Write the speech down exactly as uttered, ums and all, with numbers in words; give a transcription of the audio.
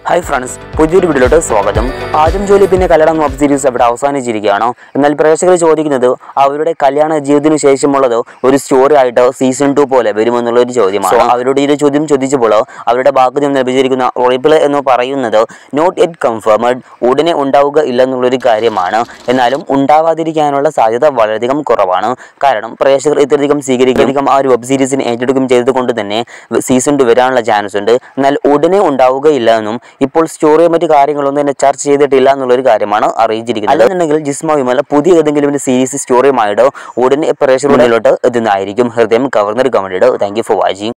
Hi friends, പുതിയൊരു വീഡിയോയിലോട്ട് സ്വാഗതം. ആദ്യം ജോലി പിന്നെ കല്യാണം വെബ് സീരീസ് അവിടെ അവസാനിച്ചിരിക്കുകയാണോ? എന്നാൽ പ്രേക്ഷകർ ചോദിക്കുന്നത് അവരുടെ കല്യാണ ജീവിതത്തിന് ശേഷമുള്ളത് ഒരു സ്റ്റോറി ആയിട്ട് സീസൺ ടു പോലെ വരുമെന്നുള്ള ഒരു ചോദ്യമാണ്. അവരുടെ ഈ ചോദ്യം ചോദിച്ചപ്പോൾ അവരുടെ ഭാഗത്ത് നിന്ന് ലഭിച്ചിരിക്കുന്ന റിപ്ലൈ എന്ന് പറയുന്നത് നോട്ട് യെറ്റ് കൺഫേംഡ്, ഉടനെ ഉണ്ടാവുക ഇല്ലെന്നുള്ളൊരു കാര്യമാണ്. എന്നാലും ഉണ്ടാവാതിരിക്കാനുള്ള സാധ്യത വളരെയധികം കുറവാണ്. കാരണം പ്രേക്ഷകർ ഇത്രയധികം സ്വീകരിക്കുകയും ആ ഒരു വെബ് സീരീസിനെ ഏറ്റെടുക്കുകയും ചെയ്തുകൊണ്ട് തന്നെ സീസൺ ടു വരാനുള്ള ചാൻസ് ഉണ്ട്. എന്നാൽ ഉടനെ ഉണ്ടാവുകയില്ല എന്നും ഇപ്പോൾ സ്റ്റോറിയോ മറ്റു കാര്യങ്ങളൊന്നും തന്നെ ചർച്ച ചെയ്തിട്ടില്ല എന്നുള്ളൊരു കാര്യമാണ് അറിയിച്ചിരിക്കുന്നത്. അല്ലെന്നുണ്ടെങ്കിൽ ജിസ്മ വിമല പുതിയ ഏതെങ്കിലും ഒരു സീരീസ് സ്റ്റോറിയുമായിട്ടോ ഉടനെ പ്രേക്ഷകരുടെ മുന്നിലോട്ട് എത്തുന്നതായിരിക്കും. ഹൃദയം കവർന്നൊരു comment. Thank you for watching.